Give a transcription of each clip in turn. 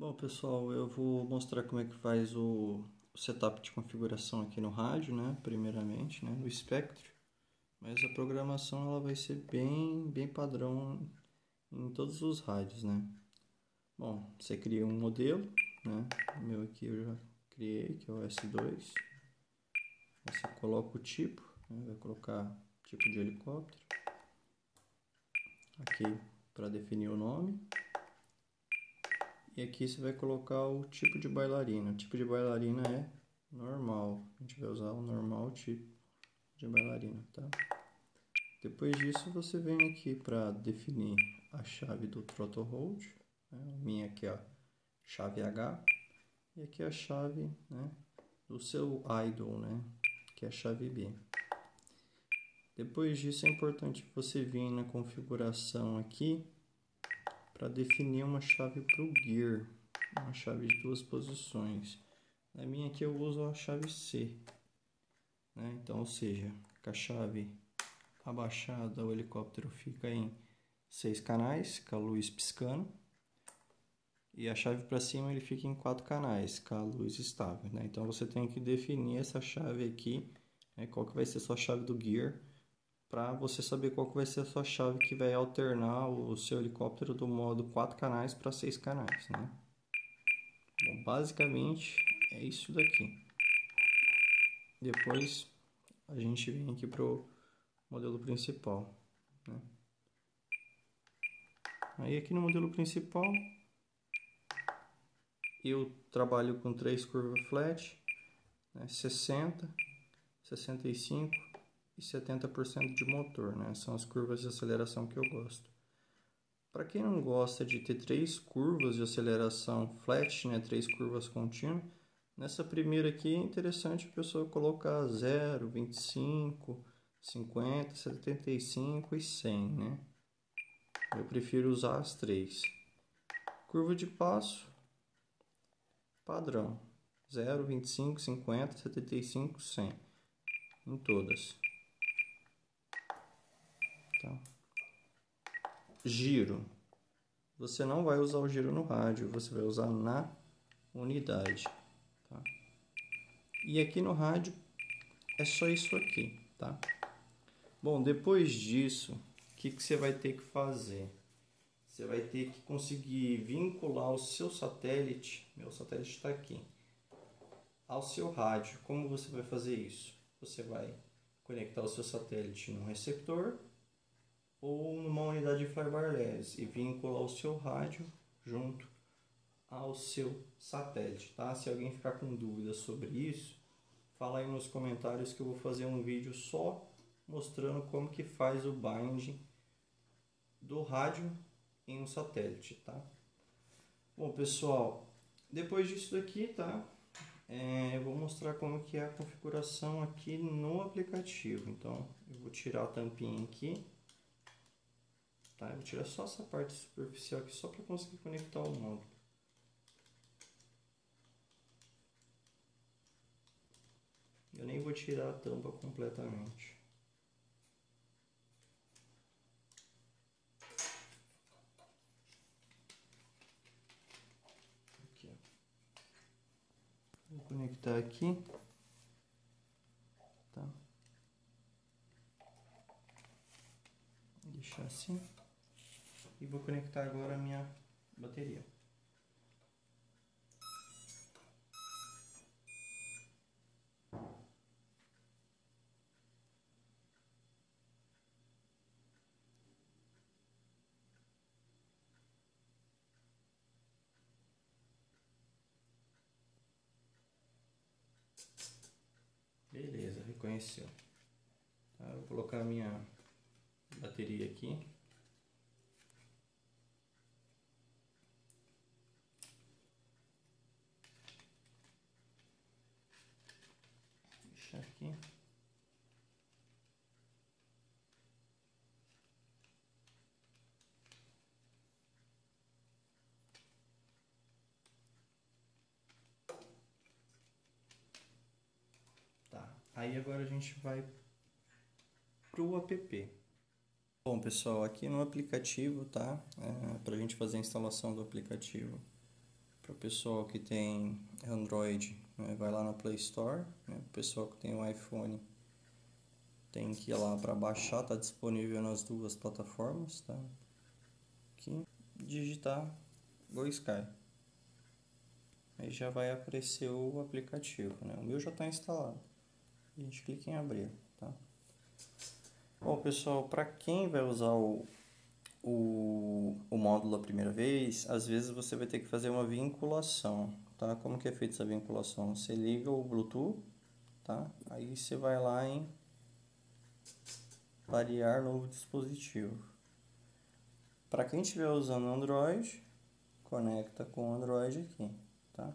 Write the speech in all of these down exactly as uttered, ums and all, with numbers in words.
Bom, pessoal, eu vou mostrar como é que faz o, o setup de configuração aqui no rádio, né? Primeiramente, né? No Spectrum, mas a programação ela vai ser bem, bem padrão em todos os rádios, né? Bom, você cria um modelo, né? O meu aqui eu já criei, que é o S dois. Você coloca o tipo, né? Vai colocar tipo de helicóptero aqui para definir o nome. E aqui você vai colocar o tipo de bailarina. O tipo de bailarina é normal. A gente vai usar o normal tipo de bailarina, tá? Depois disso você vem aqui para definir a chave do throttle hold. Né? A minha aqui é a chave H. E aqui é a chave, né, do seu idle, né? Que é a chave B. Depois disso é importante você vir na configuração aqui para definir uma chave para o gear. Uma chave de duas posições. Na minha aqui eu uso a chave C, né? Então, ou seja, com a chave abaixada o helicóptero fica em seis canais, com a luz piscando, e a chave para cima ele fica em quatro canais, com a luz estável, né? Então você tem que definir essa chave aqui, né? Qual que vai ser a sua chave do gear, para você saber qual que vai ser a sua chave que vai alternar o seu helicóptero do modo quatro canais para seis canais, né? Bom, basicamente é isso daqui. Depois a gente vem aqui para o modelo principal, né? Aí aqui no modelo principal eu trabalho com três curvas flat, né? sessenta, sessenta e cinco e setenta por cento de motor, né? São as curvas de aceleração que eu gosto. Para quem não gosta de ter três curvas de aceleração flat, né? Três curvas contínuas, nessa primeira aqui é interessante a pessoa colocar zero, vinte e cinco, cinquenta, setenta e cinco e cem, né? Eu prefiro usar as três. Curva de passo padrão: zero, vinte e cinco, cinquenta, setenta e cinco, cem em todas. Tá? Giro: você não vai usar o giro no rádio, você vai usar na unidade. Tá? E aqui no rádio é só isso aqui, tá? Bom, depois disso, o que, que você vai ter que fazer? Você vai ter que conseguir vincular o seu satélite, meu satélite está aqui, ao seu rádio. Como você vai fazer isso? Você vai conectar o seu satélite num receptor ou numa unidade de fly wireless e vincular o seu rádio junto ao seu satélite, tá? Se alguém ficar com dúvidas sobre isso, fala aí nos comentários que eu vou fazer um vídeo só mostrando como que faz o binding do rádio em um satélite, tá? Bom, pessoal, depois disso daqui, tá? É, eu vou mostrar como que é a configuração aqui no aplicativo. Então, eu vou tirar a tampinha aqui, tá? Eu vou tirar só essa parte superficial aqui, só para conseguir conectar o módulo. Eu nem vou tirar a tampa completamente. Aqui, ó. Vou conectar aqui, tá? Vou deixar assim. E vou conectar agora a minha bateria. Beleza, reconheceu. Tá, eu vou colocar a minha bateria aqui. Deixar aqui. Tá, aí agora a gente vai pro app. Bom, pessoal, aqui no aplicativo, tá? É, para a gente fazer a instalação do aplicativo, para o pessoal que tem Android, né, vai lá na Play Store, né, o pessoal que tem o iPhone tem que ir lá para baixar, tá disponível nas duas plataformas, tá? Aqui, digitar GoSky. Aí já vai aparecer o aplicativo, né? O meu já está instalado. A gente clica em abrir, tá? Bom, pessoal, para quem vai usar o, o, o módulo a primeira vez, às vezes você vai ter que fazer uma vinculação, tá? Como que é feita essa vinculação? Você liga o Bluetooth, tá? Aí você vai lá em variar novo dispositivo. Para quem estiver usando Android, conecta com o Android aqui, tá?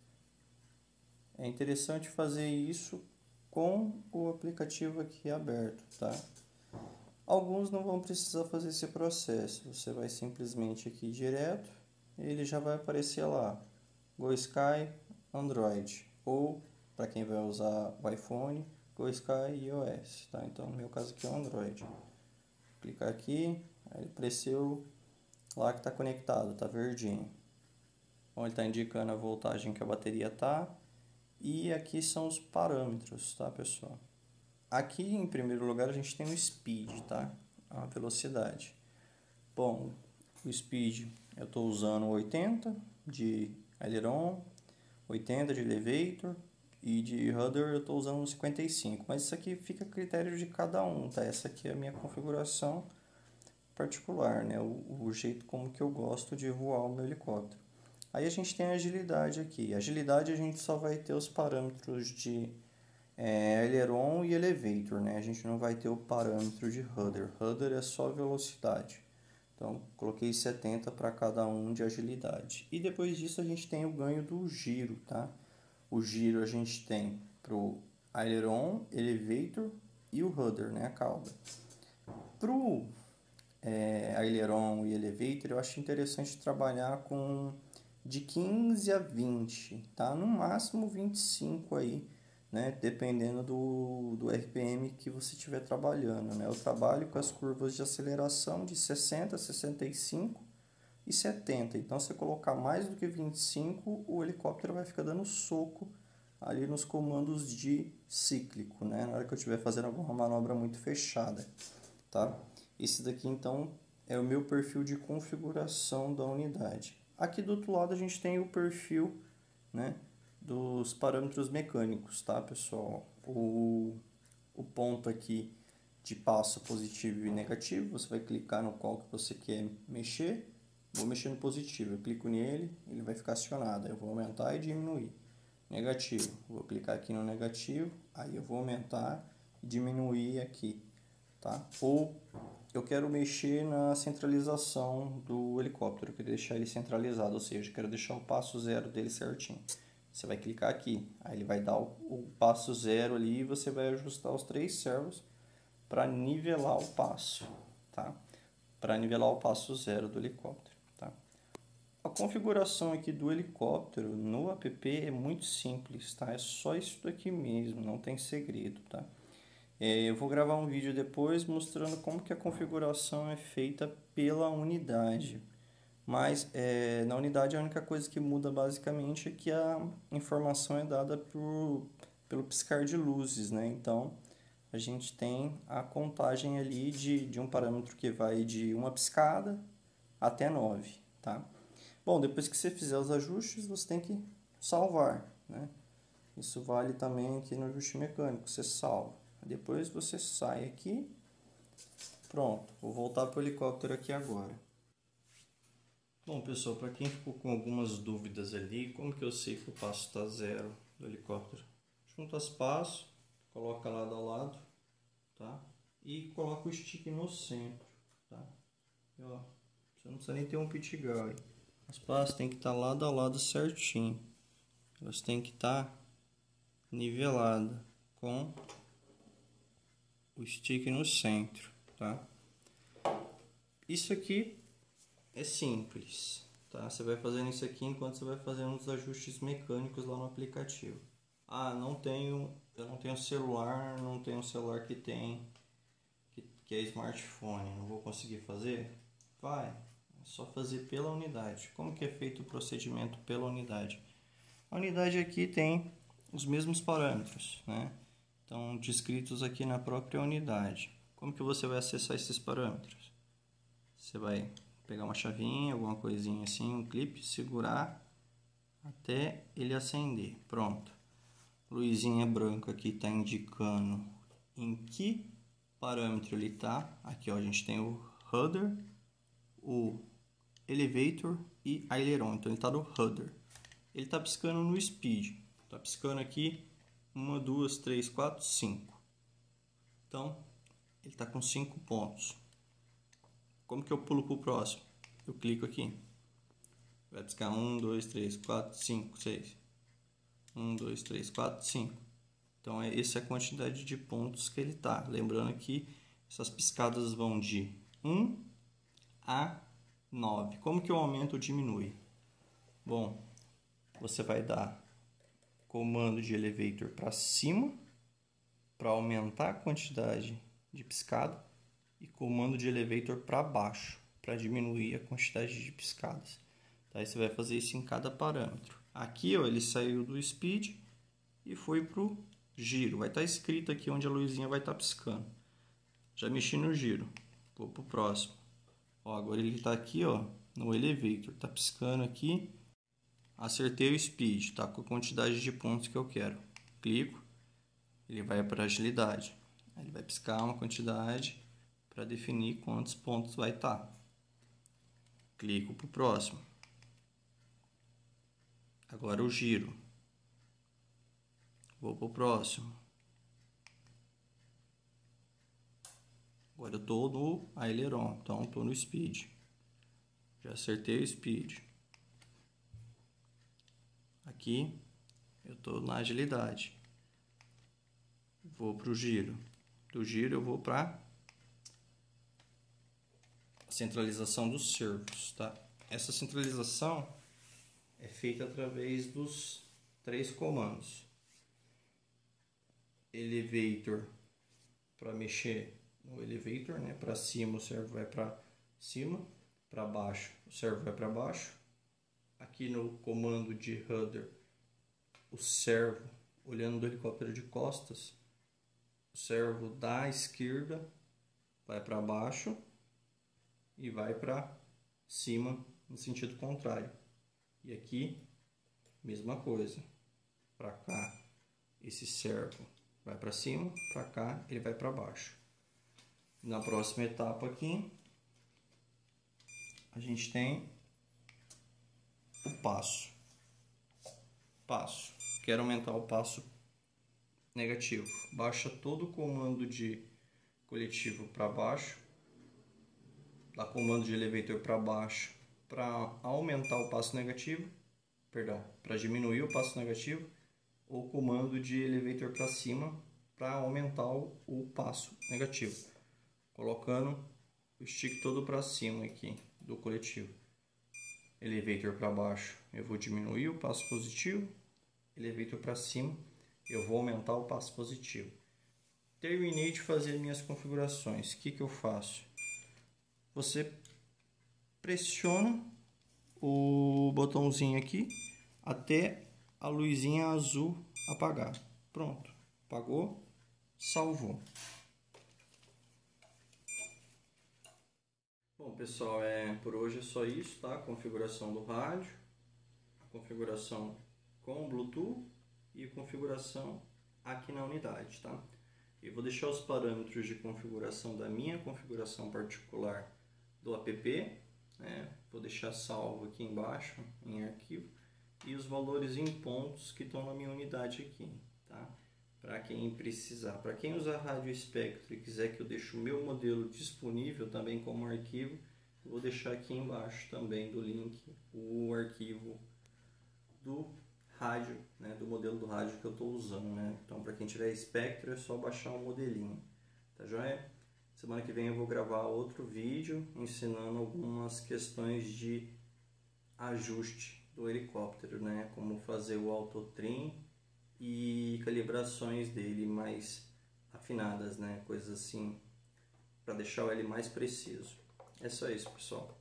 É interessante fazer isso com o aplicativo aqui aberto, tá? Alguns não vão precisar fazer esse processo. Você vai simplesmente aqui direto, ele já vai aparecer lá, GoSky Android, ou para quem vai usar o iPhone, GoSky iOS, tá? Então no meu caso aqui é o Android. Clicar aqui, aí ele apareceu lá que está conectado, tá verdinho. Bom, ele está indicando a voltagem que a bateria tá. E aqui são os parâmetros, tá, pessoal? Aqui, em primeiro lugar, a gente tem o speed, tá? A velocidade. Bom, o speed eu estou usando oitenta de aileron, oitenta de elevator e de rudder eu estou usando cinquenta e cinco. Mas isso aqui fica a critério de cada um, tá? Essa aqui é a minha configuração particular, né? O, o jeito como que eu gosto de voar o meu helicóptero. Aí a gente tem a agilidade aqui. A agilidade a gente só vai ter os parâmetros de é, aileron e elevator, né? A gente não vai ter o parâmetro de rudder. Rudder é só velocidade. Então, coloquei setenta para cada um de agilidade. E depois disso a gente tem o ganho do giro, tá? O giro a gente tem para o aileron, elevator e o rudder, né? A cauda. Para o é, aileron e elevator, eu acho interessante trabalhar com de quinze a vinte, tá? No máximo vinte e cinco aí, né? Dependendo do, do R P M que você estiver trabalhando, né? Eu trabalho com as curvas de aceleração de sessenta, sessenta e cinco e setenta. Então, se você colocar mais do que vinte e cinco, o helicóptero vai ficar dando soco ali nos comandos de cíclico, né? Na hora que eu estiver fazendo alguma manobra muito fechada, tá? Esse daqui, então, é o meu perfil de configuração da unidade. Aqui do outro lado a gente tem o perfil, né, dos parâmetros mecânicos, tá, pessoal? O, o ponto aqui de passo positivo e negativo, você vai clicar no qual que você quer mexer. Vou mexer no positivo, eu clico nele, ele vai ficar acionado. Eu vou aumentar e diminuir. Negativo, vou clicar aqui no negativo, aí eu vou aumentar e diminuir aqui, tá? Ou eu quero mexer na centralização do helicóptero, eu quero deixar ele centralizado, ou seja, eu quero deixar o passo zero dele certinho. Você vai clicar aqui, aí ele vai dar o, o passo zero ali e você vai ajustar os três servos para nivelar o passo, tá? Para nivelar o passo zero do helicóptero, tá? A configuração aqui do helicóptero no app é muito simples, tá? É só isso daqui mesmo, não tem segredo, tá? Eu vou gravar um vídeo depois mostrando como que a configuração é feita pela unidade. Mas é, na unidade a única coisa que muda basicamente é que a informação é dada por, pelo piscar de luzes, né? Então a gente tem a contagem ali de, de um parâmetro que vai de uma piscada até nove, tá? Bom, depois que você fizer os ajustes, você tem que salvar, né? Isso vale também aqui no ajuste mecânico, você salva. Depois você sai aqui. Pronto, vou voltar para o helicóptero aqui agora. Bom, pessoal, para quem ficou com algumas dúvidas ali, como que eu sei que o passo está zero do helicóptero? Junta as passos, coloca lado a lado, tá? E coloca o stick no centro, tá? E, ó, você não precisa nem ter um pitigal aí. As passos tem que estar lado a lado certinho. Elas têm que estar niveladas com o stick no centro, tá? Isso aqui é simples, tá? Você vai fazendo isso aqui enquanto você vai fazendo os ajustes mecânicos lá no aplicativo. Ah, não tenho, eu não tenho celular, não tenho um celular que tem, que, que é smartphone, não vou conseguir fazer? Vai, É só fazer pela unidade. Como que é feito o procedimento pela unidade? A unidade aqui tem os mesmos parâmetros, né? Então, descritos aqui na própria unidade. Como que você vai acessar esses parâmetros? Você vai pegar uma chavinha, alguma coisinha assim, um clipe, segurar até ele acender. Pronto. Luzinha branca aqui está indicando em que parâmetro ele está. Aqui ó, a gente tem o rudder, o elevator e aileron. Então ele está no rudder. Ele está piscando no speed. Está piscando aqui uma, duas, três, quatro, cinco. Então ele está com cinco pontos. Como que eu pulo para o próximo? Eu clico aqui. Vai piscar um, dois, três, quatro, cinco, seis. um, dois, três, quatro, cinco. Então, essa é a quantidade de pontos que ele está. Lembrando que essas piscadas vão de um a nove. Como que eu aumento ou diminui? Bom, você vai dar comando de elevator para cima para aumentar a quantidade de piscada e comando de elevator para baixo para diminuir a quantidade de piscadas. Tá? Aí você vai fazer isso em cada parâmetro. Aqui ó, ele saiu do speed e foi para o giro. Vai estar escrito aqui onde a luzinha vai estar piscando. Já mexi no giro. Vou para o próximo. Ó, agora ele está aqui ó, no elevator. Está piscando aqui. Acertei o speed. Está com a quantidade de pontos que eu quero. Clico. Ele vai para agilidade. Ele vai piscar uma quantidade para definir quantos pontos vai estar. Clico para o próximo. Agora o giro. Vou para o próximo. Agora eu estou no aileron, então estou no speed. Já acertei o speed. Aqui eu estou na agilidade. Vou para o giro. Do giro eu vou para a centralização dos servos, tá? Essa centralização é feita através dos três comandos. Elevator para mexer no elevator, né? Para cima o servo vai para cima, para baixo o servo vai para baixo. Aqui no comando de rudder, o servo olhando do helicóptero de costas, o servo da esquerda vai para baixo e vai para cima no sentido contrário. E aqui, mesma coisa. Para cá, esse servo vai para cima, para cá ele vai para baixo. Na próxima etapa aqui, a gente tem o passo. Passo. Quero aumentar o passo negativo. Baixa todo o comando de coletivo para baixo. Dá comando de elevator para baixo para aumentar o passo negativo. Perdão, para diminuir o passo negativo. Ou comando de elevator para cima para aumentar o, o passo negativo. Colocando o stick todo para cima aqui do coletivo. Elevator para baixo, eu vou diminuir o passo positivo. Elevator para cima, eu vou aumentar o passo positivo. Terminei de fazer minhas configurações. O que que eu faço? Você pressiona o botãozinho aqui até a luzinha azul apagar. Pronto, apagou, salvou. Bom pessoal, é, por hoje é só isso, tá? Configuração do rádio, configuração com Bluetooth e configuração aqui na unidade, tá? Eu vou deixar os parâmetros de configuração da minha configuração particular do app, né? Vou deixar salvo aqui embaixo em arquivo e os valores em pontos que estão na minha unidade aqui, tá? Para quem precisar, para quem usar Rádio Spectro e quiser que eu deixe o meu modelo disponível também como arquivo, eu vou deixar aqui embaixo também do link o arquivo do rádio, né, do modelo do rádio que eu estou usando, né? Então, para quem tiver Spectro é só baixar o modelinho, tá joia? Semana que vem eu vou gravar outro vídeo ensinando algumas questões de ajuste do helicóptero, né? Como fazer o autotrim e calibrações dele mais afinadas, né? Coisas assim, para deixar ele mais preciso. É só isso, pessoal.